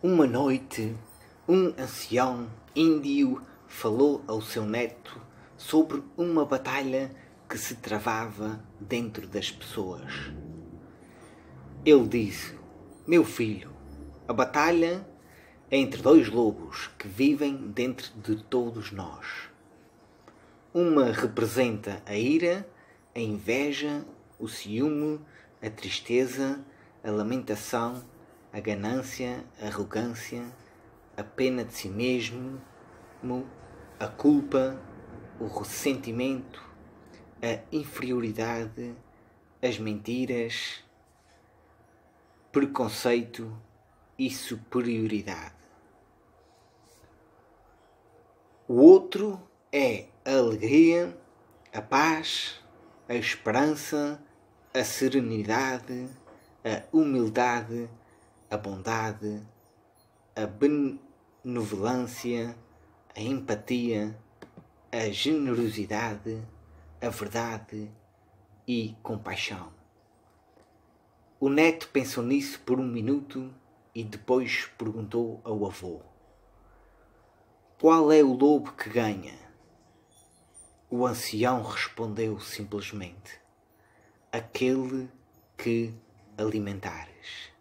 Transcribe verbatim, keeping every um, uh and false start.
Uma noite, um ancião índio falou ao seu neto sobre uma batalha que se travava dentro das pessoas. Ele disse: "Meu filho, a batalha é entre dois lobos que vivem dentro de todos nós. Uma representa a ira, a inveja, o ciúme, a tristeza, a lamentação, a ganância, a arrogância, a pena de si mesmo, a culpa, o ressentimento, a inferioridade, as mentiras, preconceito e superioridade. O outro é a alegria, a paz, a esperança, a serenidade, a humildade, a bondade, a benevolência, a empatia, a generosidade, a verdade e compaixão." O neto pensou nisso por um minuto e depois perguntou ao avô: "Qual é o lobo que ganha?" O ancião respondeu simplesmente: "Aquele que alimentares."